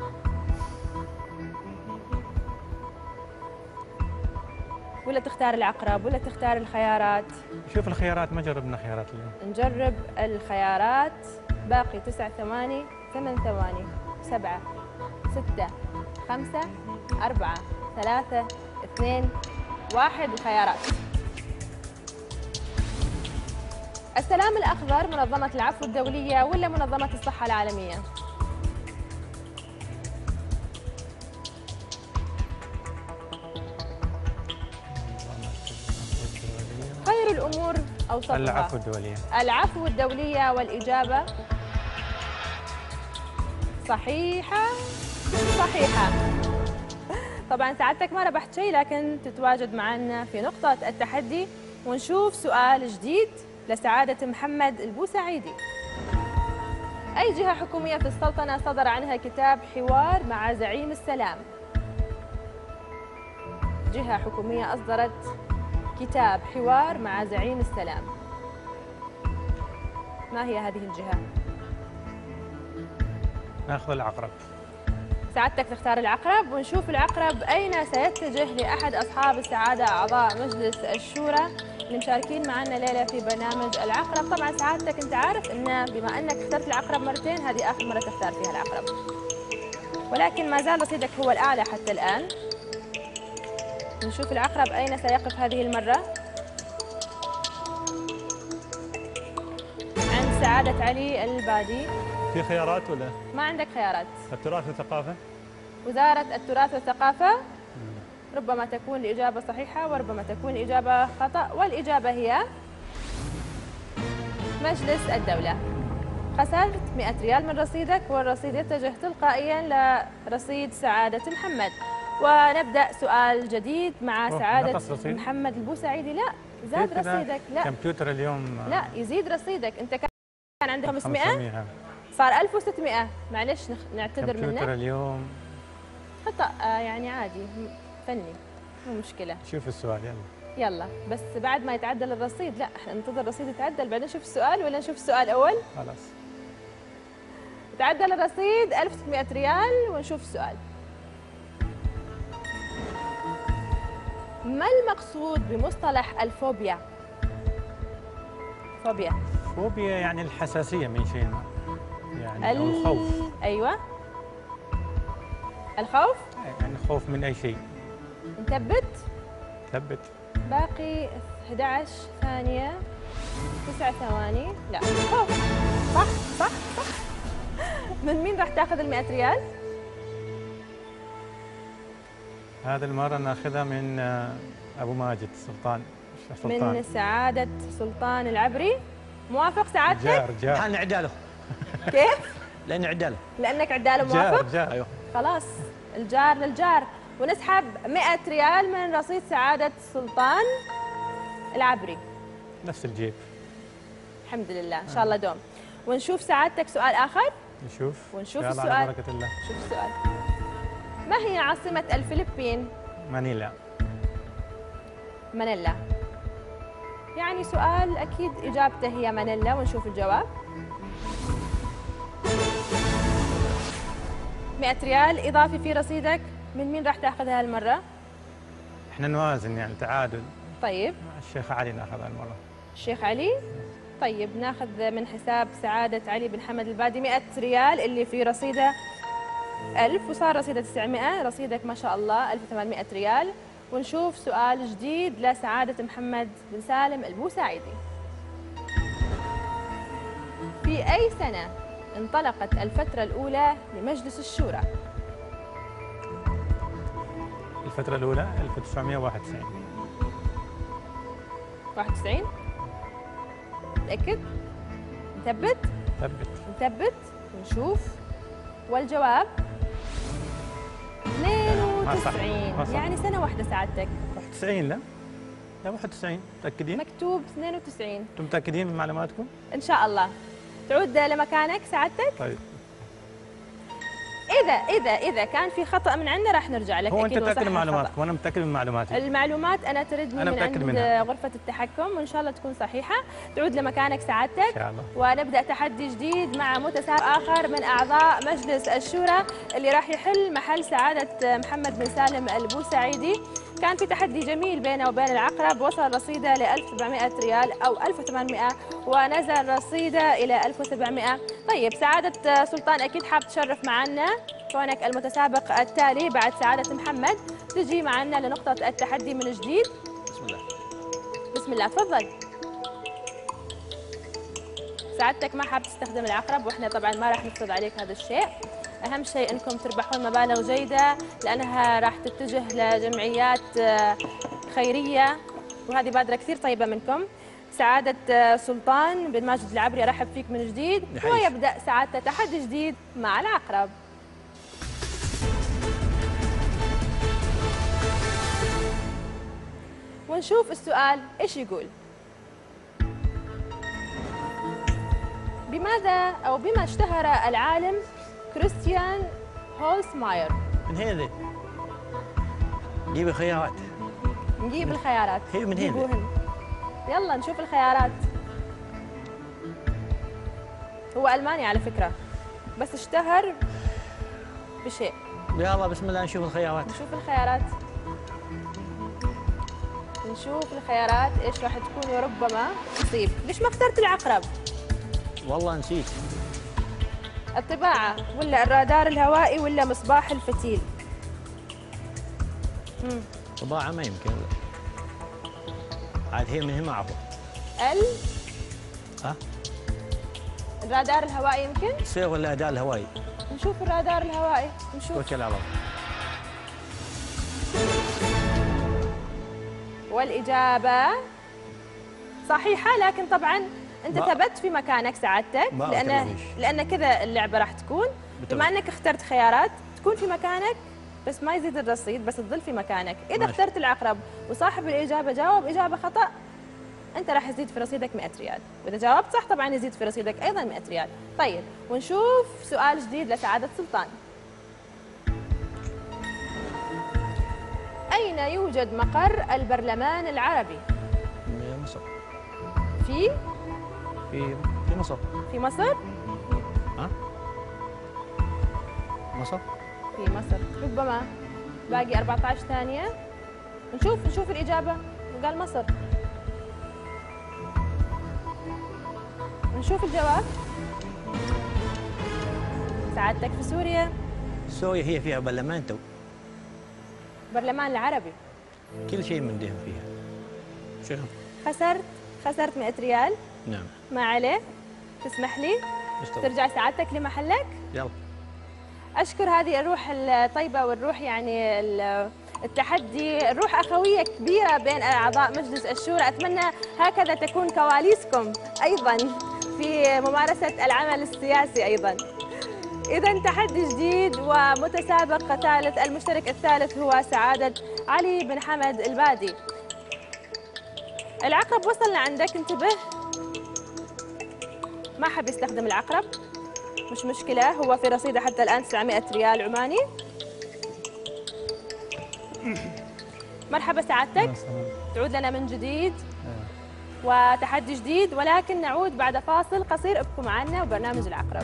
ولا تختار العقرب ولا تختار الخيارات؟ شوف الخيارات، ما جربنا خيارات اليوم. نجرب الخيارات. باقي 9 ثواني، 8 ثواني، 7 6 5 4 3 2 1. الخيارات: السلام الأخضر، منظمة العفو الدولية، ولا منظمة الصحة العالمية؟ خير الأمور أوسطها. العفو الدولية. العفو الدولية، والإجابة صحيحة. طبعا سعادتك ما ربحت شيء، لكن تتواجد معنا في نقطة التحدي. ونشوف سؤال جديد لسعادة محمد البوسعيدي. أي جهة حكومية في السلطنة صدر عنها كتاب حوار مع زعيم السلام؟ جهة حكومية أصدرت كتاب حوار مع زعيم السلام، ما هي هذه الجهة؟ ناخذ العقرب. سعادتك تختار العقرب. ونشوف العقرب أين سيتجه لأحد أصحاب السعادة أعضاء مجلس الشورى اللي مشاركين معنا ليلة في برنامج العقرب. طبعا سعادتك أنت عارف أن بما أنك اخترت العقرب مرتين، هذه آخر مرة تختار فيها العقرب، ولكن ما زال رصيدك هو الأعلى حتى الآن. نشوف العقرب أين سيقف هذه المرة. عند سعادة علي البادي. في خيارات ولا؟ ما عندك خيارات. التراث والثقافة. وزارة التراث والثقافة. ربما تكون الإجابة صحيحة وربما تكون الإجابة خطأ، والإجابة هي مجلس الدولة. خسرت 100 ريال من رصيدك، والرصيد يتجه تلقائيا لرصيد سعادة محمد. ونبدأ سؤال جديد مع سعادة محمد البوسعيدي. لا زاد رصيدك. لا كمبيوتر اليوم لا يزيد رصيدك. أنت كان عندك 500 صار 1600. معلش نعتذر منك. كمبيوتر اليوم خطأ يعني عادي فني، مو مشكلة. شوف السؤال يلا بس بعد ما يتعدل الرصيد. لا احنا ننتظر الرصيد يتعدل بعدين نشوف السؤال، ولا نشوف السؤال أول؟ خلاص. تعدل الرصيد 1600 ريال ونشوف السؤال. ما المقصود بمصطلح الفوبيا؟ فوبيا يعني الحساسية من شيء ما. يعني أو الخوف. أيوة، الخوف؟ يعني خوف من أي شيء. نثبت؟ ثبت. باقي 11 ثانية 9 ثواني. لا، الخوف. صح صح صح. من مين راح تاخذ ال100 ريال؟ هذا المرة ناخذها من أبو ماجد سلطان. من سعادة سلطان العبري. موافق سعادتك؟ جار. حان عداله. كيف؟ لأني عداله. لأنك عداله موافق؟ جار. أيوه. خلاص، الجار للجار، ونسحب 100 ريال من رصيد سعادة سلطان العبري. نفس الجيب. الحمد لله، إن شاء الله دوم. ونشوف سعادتك سؤال آخر؟ ونشوف السؤال. على بركة الله. شوف السؤال. ما هي عاصمة الفلبين؟ مانيلا. مانيلا. يعني سؤال أكيد إجابته هي مانيلا، ونشوف الجواب. 100 ريال إضافي في رصيدك، من مين راح تاخذها هالمرة؟ احنا نوازن يعني تعادل. طيب. الشيخ علي ناخذها المرة. الشيخ علي؟ طيب ناخذ من حساب سعادة علي بن حمد البادي 100 ريال اللي في رصيده 1000، وصار رصيده 900، رصيدك ما شاء الله 1800 ريال. ونشوف سؤال جديد لسعادة محمد بن سالم البوسعيدي. في أي سنة انطلقت الفترة الأولى لمجلس الشورى؟ الفترة الأولى 1991. 91؟ متأكد؟ نثبت؟ نثبت ونشوف. والجواب 92. يعني سنة واحدة سعادتك. 91 لا 91. متأكدين؟ مكتوب 92. أنتم متأكدين من معلوماتكم؟ إن شاء الله. تعود لمكانك سعادتك؟ طيب. إذا كان في خطأ من عندنا راح نرجع لك. هو أنت متأكد من معلوماتك وأنا متأكد من معلوماتي. المعلومات أنا تردني من عند غرفة التحكم، وإن شاء الله تكون صحيحة. تعود لمكانك سعادتك إن شاء الله. ونبدأ تحدي جديد مع متسابق آخر من أعضاء مجلس الشورى اللي راح يحل محل سعادة محمد بن سالم البوسعيدي. كان في تحدي جميل بينه وبين العقرب، وصل رصيده ل 1700 ريال أو 1800، ونزل رصيده إلى 1700. طيب سعادة سلطان أكيد حاب تشرف معنا كونك المتسابق التالي بعد سعادة محمد، تجي معنا لنقطة التحدي من جديد. بسم الله. بسم الله، تفضل. سعادتك ما حاب تستخدم العقرب، واحنا طبعا ما راح نفرض عليك هذا الشيء. اهم شيء انكم تربحون مبالغ جيده لانها راح تتجه لجمعيات خيريه، وهذه بادره كثير طيبه منكم. سعاده سلطان بن ماجد العبري ارحب فيك من جديد، ويبدا سعادته تحدي جديد مع العقرب. ونشوف السؤال ايش يقول. بماذا أو بما اشتهر العالم كريستيان هولسماير؟ من هنا نجيب الخيارات. نجيب الخيارات. هي من هنا. يلا نشوف الخيارات. هو ألماني على فكرة، بس اشتهر بشيء. يلا بسم الله نشوف الخيارات. نشوف الخيارات. نشوف الخيارات ايش راح تكون، وربما تصيب. ليش ما اخترت العقرب؟ والله نسيت. الطباعة ولا الرادار الهوائي ولا مصباح الفتيل؟ طباعة ما يمكن. عاد هي من هنا ما اعرفه. الرادار الهوائي يمكن؟ سير ولا أداء الهوائي؟ نشوف الرادار الهوائي، نشوف. توكل على الله. والإجابة صحيحة، لكن طبعا أنت ثبت في مكانك سعادتك، لأن كذا اللعبة راح تكون. بما أنك اخترت خيارات تكون في مكانك بس ما يزيد الرصيد، بس تظل في مكانك. إذا اخترت العقرب وصاحب الإجابة جاوب إجابة خطأ، أنت راح يزيد في رصيدك 100 ريال، وإذا جاوبت صح طبعا يزيد في رصيدك أيضا 100 ريال. طيب ونشوف سؤال جديد لسعادة سلطان. أين يوجد مقر البرلمان العربي؟ في مصر. في مصر. في مصر؟ مصر؟ في مصر ربما. باقي 14 ثانية. نشوف الإجابة. قال مصر. نشوف الجواب. سعادتك في سوريا؟ سوريا هي فيها برلمان تو. برلمان العربي. كل شيء من دهم فيها. شنو؟ خسرت 100 ريال. نعم. ما عليه، تسمح لي ترجع سعادتك لمحلك؟ يلا. أشكر هذه الروح الطيبة والروح يعني التحدي، الروح أخوية كبيرة بين أعضاء مجلس الشورى. أتمنى هكذا تكون كواليسكم أيضا في ممارسة العمل السياسي أيضا. إذا تحدي جديد ومتسابق ثالث، المشترك الثالث هو سعادة علي بن حمد البادي. العقرب وصل لعندك، انتبه. ما حب يستخدم العقرب، مش مشكلة، هو في رصيده حتى الآن 900 ريال عماني. مرحبا سعادتك، تعود لنا من جديد وتحدي جديد، ولكن نعود بعد فاصل قصير. ابقوا معنا وبرنامج العقرب.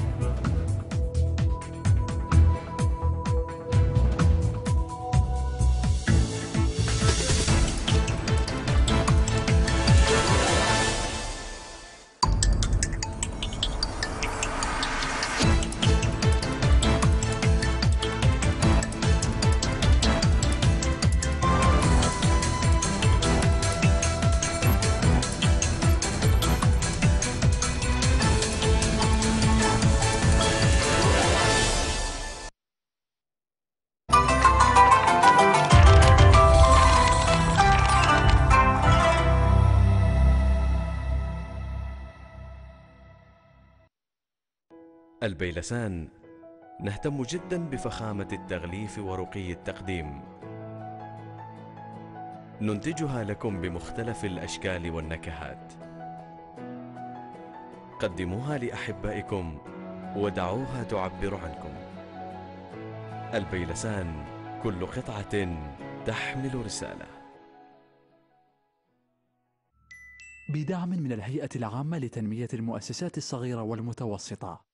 البيلسان نهتم جدا بفخامة التغليف ورقي التقديم. ننتجها لكم بمختلف الأشكال والنكهات. قدموها لأحبائكم ودعوها تعبر عنكم. البيلسان، كل قطعة تحمل رسالة. بدعم من الهيئة العامة لتنمية المؤسسات الصغيرة والمتوسطة.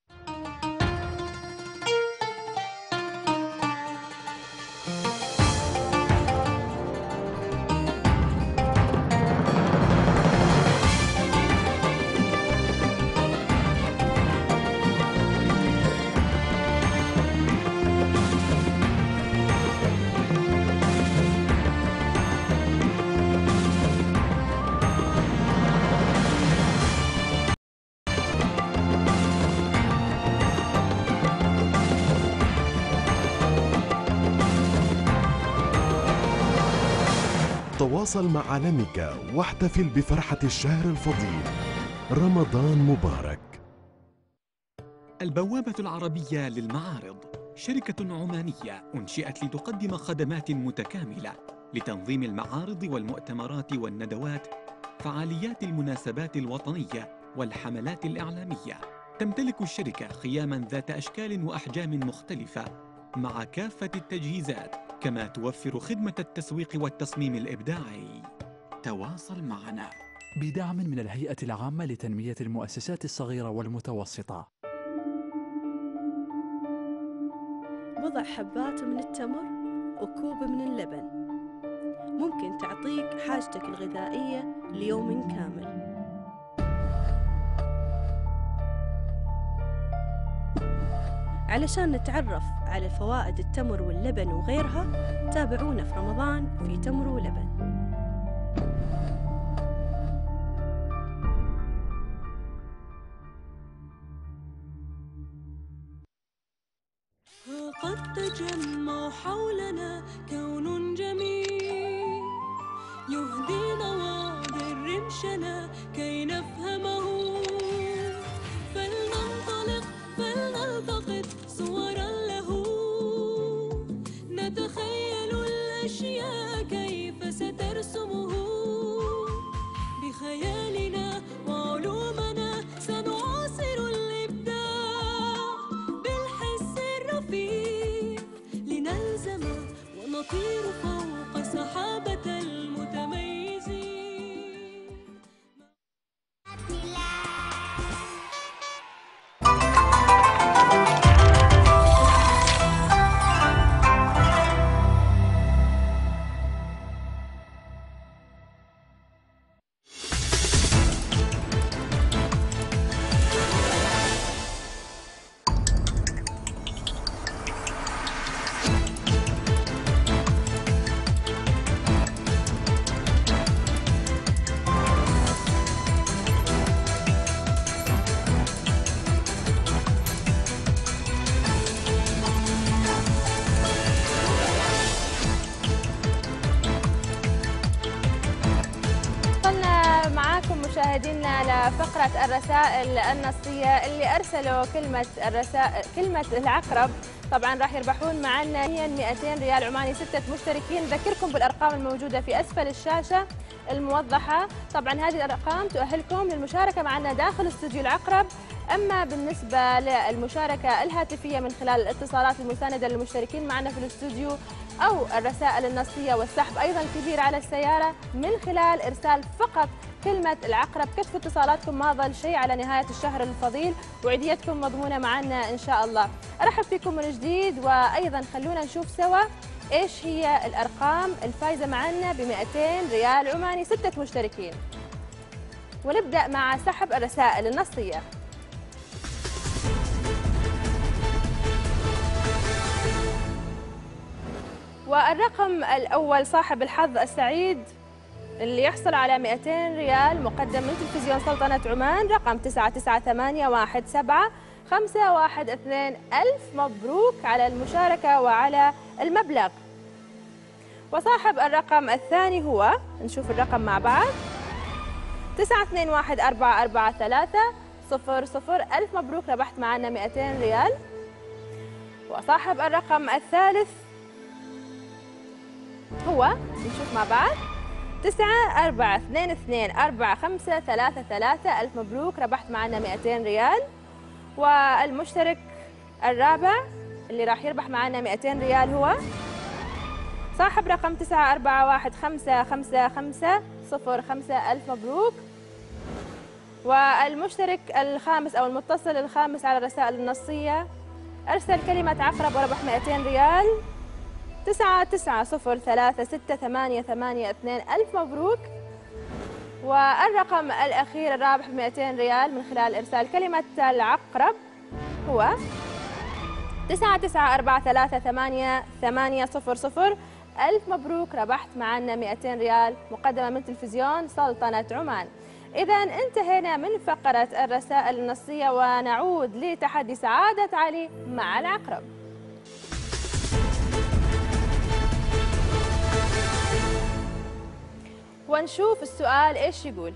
تواصل مع عالمك واحتفل بفرحة الشهر الفضيل. رمضان مبارك. البوابة العربية للمعارض شركة عمانية أنشئت لتقدم خدمات متكاملة لتنظيم المعارض والمؤتمرات والندوات، فعاليات المناسبات الوطنية والحملات الإعلامية. تمتلك الشركة خياماً ذات أشكال وأحجام مختلفة مع كافة التجهيزات، كما توفر خدمة التسويق والتصميم الإبداعي. تواصل معنا بدعم من الهيئة العامة لتنمية المؤسسات الصغيرة والمتوسطة. بضع حبات من التمر وكوب من اللبن ممكن تعطيك حاجتك الغذائية ليوم كامل. علشان نتعرف على فوائد التمر واللبن وغيرها، تابعونا في رمضان في تمر ولبن. قد تجمع حولنا كون جميل يهدي نواظر رمشنا كي نفهمه. فلننطلق فلنلتقط صورا له، نتخيل الأشياء كيف سترسمه. بخيالنا وعلومنا سنعاصر الإبداع بالحس الرفيع، لنلزم ونطير فوق سحابة المتميزين. مشاهدينا لفقرة الرسائل النصية اللي أرسلوا كلمة العقرب. طبعا راح يربحون معنا 200 ريال عماني 6 مشتركين. نذكركم بالأرقام الموجودة في أسفل الشاشة الموضحة. طبعا هذه الأرقام تؤهلكم للمشاركة معنا داخل استوديو العقرب. أما بالنسبة للمشاركة الهاتفية من خلال الاتصالات المساندة للمشتركين معنا في الاستوديو أو الرسائل النصية والسحب أيضا كبير على السيارة من خلال إرسال فقط كلمة العقرب. كشف اتصالاتكم ما ظل شيء على نهاية الشهر الفضيل وعيديتكم مضمونة معنا إن شاء الله. أرحب فيكم من جديد، وأيضا خلونا نشوف سوا إيش هي الأرقام الفايزة معنا ب 200 ريال عماني 6 مشتركين. ونبدأ مع سحب الرسائل النصية. والرقم الأول صاحب الحظ السعيد اللي يحصل على 200 ريال مقدم من تلفزيون سلطنة عمان، رقم 99817512. ألف مبروك على المشاركة وعلى المبلغ. وصاحب الرقم الثاني هو، نشوف الرقم مع بعض، 92144300. ألف مبروك، ربحت معنا 200 ريال. وصاحب الرقم الثالث هو، نشوف مع بعض، 94224533. ألف مبروك، ربحت معنا 200 ريال. والمشترك الرابع اللي راح يربح معنا 200 ريال هو صاحب رقم 94155505. ألف مبروك. والمشترك الخامس أو المتصل الخامس على الرسائل النصية أرسل كلمة عقرب وربح 200 ريال، 99036882. ألف مبروك. والرقم الأخير الرابح ب 200 ريال من خلال إرسال كلمة العقرب هو 99433800. ألف مبروك، ربحت معنا 200 ريال مقدمة من تلفزيون سلطنة عمان. إذا انتهينا من فقرة الرسائل النصية، ونعود لتحدي سعادة علي مع العقرب. ونشوف السؤال إيش يقول.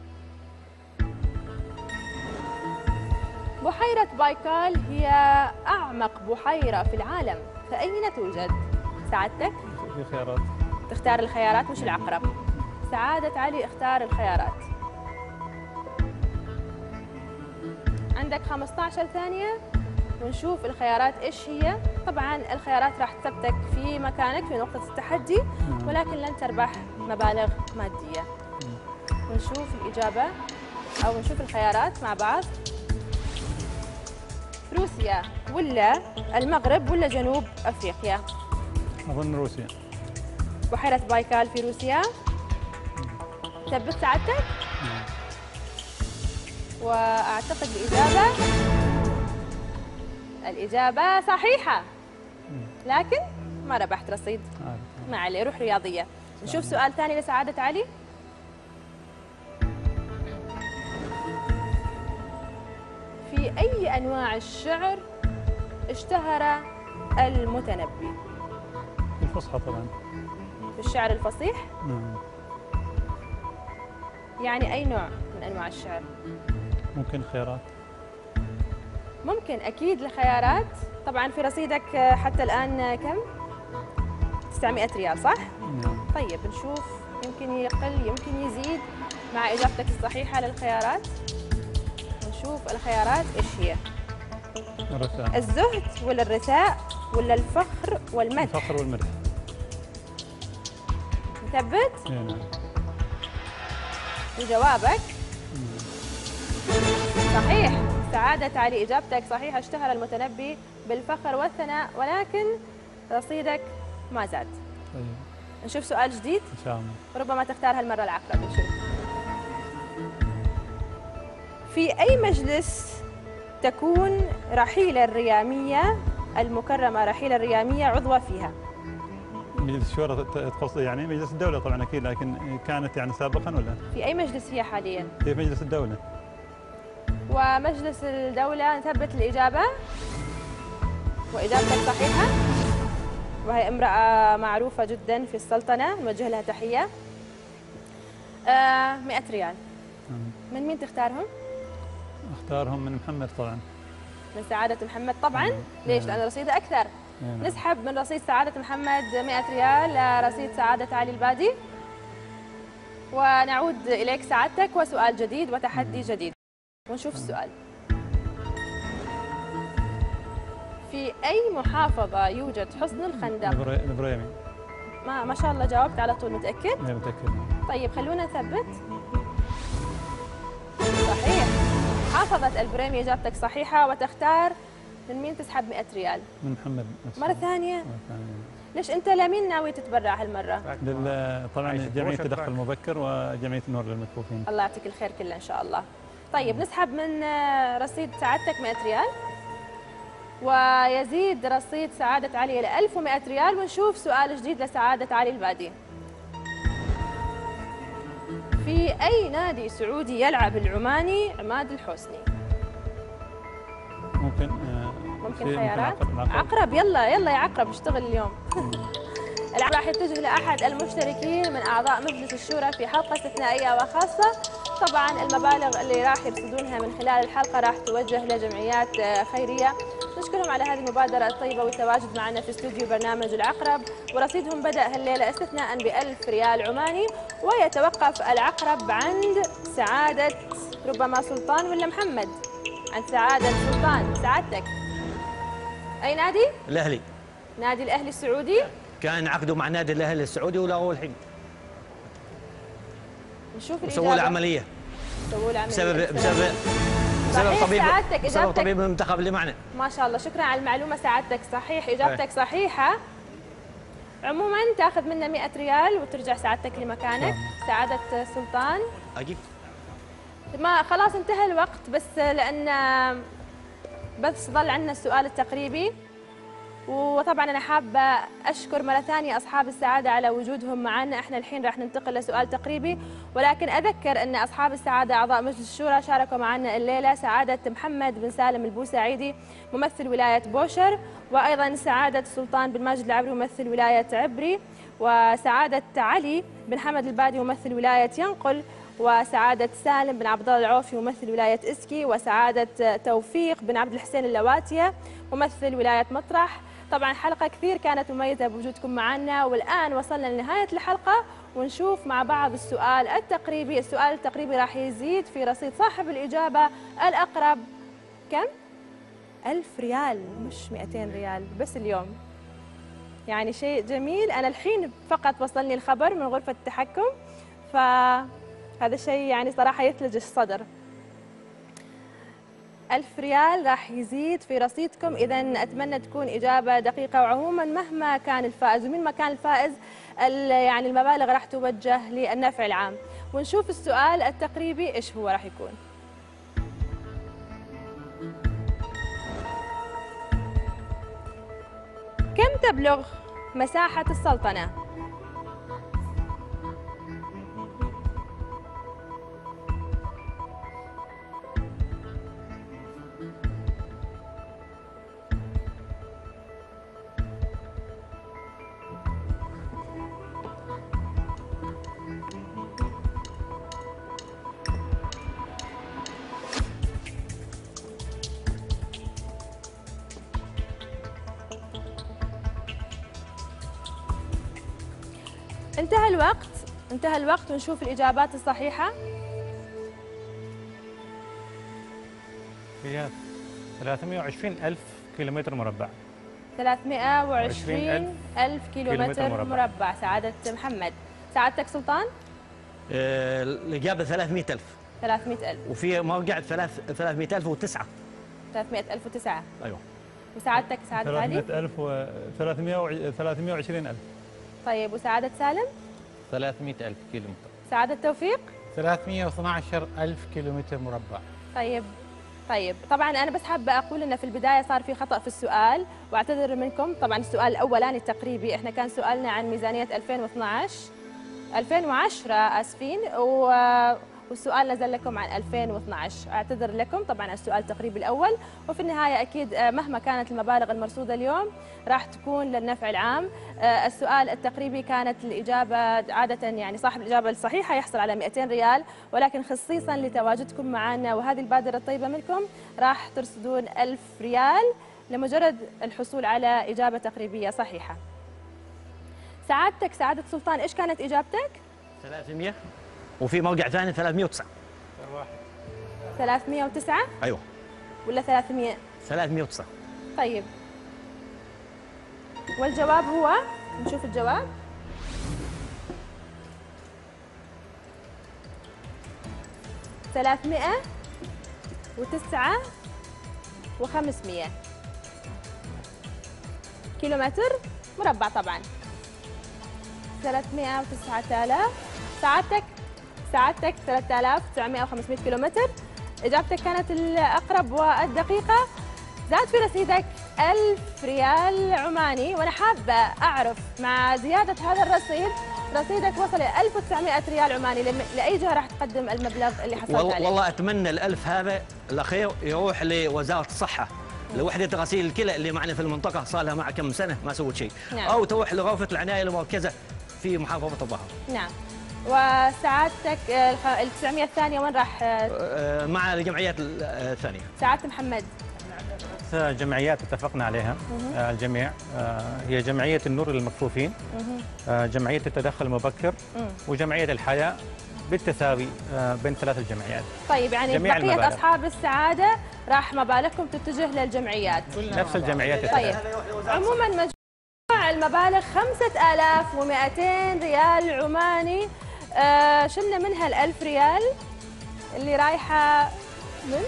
بحيرة بايكال هي أعمق بحيرة في العالم، فأين توجد؟ سعادتك؟ في خيارات. تختار الخيارات مش العقرب. سعادة علي اختار الخيارات. عندك 15 ثانية ونشوف الخيارات إيش هي. طبعا الخيارات راح تثبتك في مكانك في نقطة التحدي، ولكن لن تربح مبالغ مادية. ونشوف الإجابة أو نشوف الخيارات مع بعض. روسيا ولا المغرب ولا جنوب أفريقيا؟ أظن روسيا. بحيرة بايكال في روسيا. ثبت سعادتك؟ وأعتقد الإجابة صحيحة، لكن ما ربحت رصيد. ما عليه، روح رياضية. نشوف سؤال ثاني لسعادة علي. في أي أنواع الشعر اشتهر المتنبي؟ الفصحى طبعا. في الشعر الفصيح؟ نعم. يعني أي نوع من أنواع الشعر؟ ممكن خيارات. ممكن أكيد الخيارات. طبعا في رصيدك حتى الآن كم؟ 900 ريال صح؟ نعم. طيب نشوف، يمكن يقل يمكن يزيد مع إجابتك الصحيحة للخيارات. نشوف الخيارات إيش هي؟ الرثاء. الزهد ولا الرثاء ولا الفخر والمدح؟ الفخر والمدح. مثبت؟ نعم. وجوابك صحيح. سعادة علي إجابتك صحيحة. اشتهر المتنبي بالفخر والثناء، ولكن رصيدك ما زاد. طيب. نشوف سؤال جديد إن شاء الله. ربما تختار هالمرة العقرب. نشوف. في أي مجلس تكون رحيلة الريامية المكرمة رحيلة الريامية عضوة فيها؟ مجلس الشورى تخص يعني مجلس الدولة طبعا أكيد، لكن كانت يعني سابقا ولا؟ في أي مجلس هي حاليا؟ في مجلس الدولة. ومجلس الدولة نثبت الإجابة، وإجابتك صحيحة، وهي امرأة معروفة جدا في السلطنة، نوجه لها تحية. 100 ريال من مين تختارهم؟ اختارهم من محمد طبعا. من سعادة محمد طبعا. ليش؟ لأن رصيده أكثر. نسحب من رصيد سعادة محمد 100 ريال لرصيد سعادة علي البادي. ونعود إليك سعادتك وسؤال جديد وتحدي جديد. ونشوف السؤال. في أي محافظة يوجد حصن الخندق؟ البريمي. ما شاء الله جاوبت على طول، متأكد؟ اي متأكد. طيب خلونا نثبت. صحيح. محافظة البريمي إجابتك صحيحة، وتختار من مين تسحب 100 ريال؟ من محمد. مرة ثانية؟ ليش أنت لمين ناوي تتبرع هالمرة؟ طبعا جمعية التدخل المبكر وجمعية النور للمكفوفين. الله يعطيك الخير كله إن شاء الله. طيب نسحب من رصيد سعادتك 100 ريال، ويزيد رصيد سعادة علي إلى 1100 ريال، ونشوف سؤال جديد لسعادة علي البادي. في أي نادي سعودي يلعب العماني عماد الحسني؟ ممكن خيارات؟ عقرب. يلا يا عقرب اشتغل اليوم. العرض راح يتجه لأحد المشتركين من أعضاء مجلس الشورى في حلقة استثنائية وخاصة. طبعا المبالغ اللي راح يرصدونها من خلال الحلقة راح توجه لجمعيات خيرية. نشكرهم على هذه المبادرة الطيبة والتواجد معنا في استوديو برنامج العقرب. ورصيدهم بدأ هالليلة استثناء ب1000 ريال عماني، ويتوقف العقرب عند سعادة ربما سلطان ولا محمد؟ عند سعادة سلطان. سعادتك أي نادي؟ الأهلي. نادي الأهلي السعودي؟ كان عقدوا مع نادي الأهلي السعودي ولغوه الحين. نشوف سووا له عملية. بسبب طبيب المنتخب اللي معنا. ما شاء الله، شكرا على المعلومة سعادتك. صحيح، إجابتك صحيحة. عموما تاخذ منا 100 ريال وترجع سعادتك لمكانك. سعادة سلطان. أجيب. ما خلاص انتهى الوقت، بس لأن بس ظل عندنا السؤال التقريبي. وطبعا أنا حابة أشكر مرة ثانية أصحاب السعادة على وجودهم معنا. احنا الحين راح ننتقل لسؤال تقريبي، ولكن أذكر أن أصحاب السعادة أعضاء مجلس الشورى شاركوا معنا الليلة. سعادة محمد بن سالم البوسعيدي ممثل ولاية بوشر، وأيضا سعادة سلطان بن ماجد العبري ممثل ولاية عبري، وسعادة علي بن حمد البادي ممثل ولاية ينقل، وسعادة سالم بن عبد الله العوفي ممثل ولاية إسكي، وسعادة توفيق بن عبد الحسين اللواتية ممثل ولاية مطرح. طبعا حلقة كثير كانت مميزة بوجودكم معنا، والآن وصلنا لنهاية الحلقة ونشوف مع بعض السؤال التقريبي. السؤال التقريبي راح يزيد في رصيد صاحب الإجابة الأقرب كم؟ 1000 ريال، مش 200 ريال بس اليوم. يعني شيء جميل. أنا الحين فقط وصلني الخبر من غرفة التحكم، فهذا شيء يعني صراحة يثلج الصدر. 1000 ريال راح يزيد في رصيدكم. إذا أتمنى تكون إجابة دقيقة، وعموما مهما كان الفائز ومن ما كان الفائز يعني المبالغ راح توجه للنفع العام. ونشوف السؤال التقريبي إيش هو راح يكون. كم تبلغ مساحة السلطنة؟ انتهى الوقت ونشوف الإجابات الصحيحة. هي 320,000 كيلومتر مربع. 320,000 كيلومتر مربع. سعادة محمد. سعادتك سلطان؟ الإجابة 300,000. 300,000. وفي موقع 300,009. 300,009. أيوه. وسعادتك سعادة علي؟ 300,000 و 320,000. طيب وسعادة سالم؟ 300,000 كيلومتر. سعادة توفيق؟ 312,000 كيلومتر مربع. طيب طبعا أنا بس حابة أقول إن في البداية صار في خطأ في السؤال وأعتذر منكم. طبعا السؤال الأولاني التقريبي إحنا كان سؤالنا عن ميزانية 2012 2010 آسفين، والسؤال نزل لكم عن 2012. اعتذر لكم طبعا على السؤال التقريبي الاول، وفي النهايه اكيد مهما كانت المبالغ المرصوده اليوم راح تكون للنفع العام. السؤال التقريبي كانت الاجابه عاده يعني صاحب الاجابه الصحيحه يحصل على 200 ريال، ولكن خصيصا لتواجدكم معنا وهذه البادره الطيبه منكم راح ترصدون 1000 ريال لمجرد الحصول على اجابه تقريبيه صحيحه. سعادتك سعاده سلطان ايش كانت اجابتك؟ 300 وفي موقع ثاني 309. 309 ايوه ولا 300؟ 309. طيب والجواب هو، نشوف الجواب. ثلاثمائة وتسعة و500 كيلومتر مربع طبعا. 309,000. سعادتك 3900 كيلومتر. إجابتك كانت الأقرب والدقيقة. زاد في رصيدك 1000 ريال عماني، وأنا حابة أعرف مع زيادة هذا الرصيد رصيدك وصل إلى 1900 ريال عماني، لأي جهة راح تقدم المبلغ اللي حصلت عليه؟ والله أتمنى ال1000 هذا الأخير يروح لوزارة الصحة، لوحدة غسيل الكلى اللي معنا في المنطقة صار لها مع كم سنة ما سوت شيء. نعم. أو تروح لغرفة العناية المركزة في محافظة الظهر. نعم. وسعادتك ال 900 الثانية وين راح؟ مع الجمعيات الثانية. سعادة محمد. جمعيات اتفقنا عليها الجميع، هي جمعية النور للمكفوفين، جمعية التدخل المبكر، وجمعية الحياة بالتساوي بين 3 الجمعيات. طيب يعني بقية أصحاب السعادة راح مبالغكم تتجه للجمعيات. نفس الجمعيات. طيب عموما مجموع المبالغ 5200 ريال عماني. شلنا منها 1000 ريال اللي رايحة من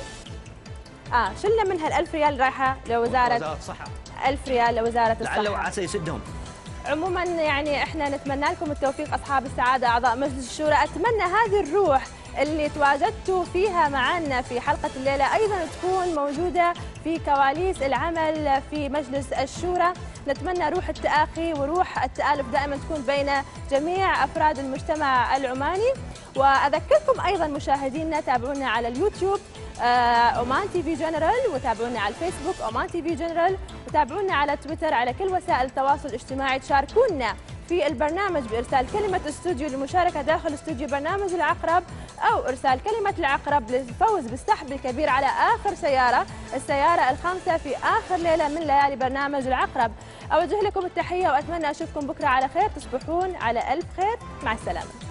شلنا منها 1000 ريال رايحة لوزارة الصحة. 1000 ريال لوزارة الصحة. لعله عسى يسدهم. عموما يعني احنا نتمنى لكم التوفيق اصحاب السعادة اعضاء مجلس الشورى. اتمنى هذه الروح اللي تواجدتوا فيها معنا في حلقة الليلة ايضا تكون موجودة في كواليس العمل في مجلس الشورى. نتمنى روح التآخي وروح التآلف دائما تكون بين جميع افراد المجتمع العماني. واذكركم ايضا مشاهدينا تابعونا على اليوتيوب اومان تي في جنرال، وتابعونا على الفيسبوك اومان تي في جنرال، وتابعونا على تويتر، على كل وسائل التواصل الاجتماعي. تشاركونا في البرنامج بارسال كلمه استوديو للمشاركه داخل استوديو برنامج العقرب، او ارسال كلمه العقرب للفوز بالسحب الكبير على اخر سياره، السياره الخامسه في اخر ليله من ليالي برنامج العقرب. اوجه لكم التحيه واتمنى اشوفكم بكره على خير، تصبحون على الف خير، مع السلامه.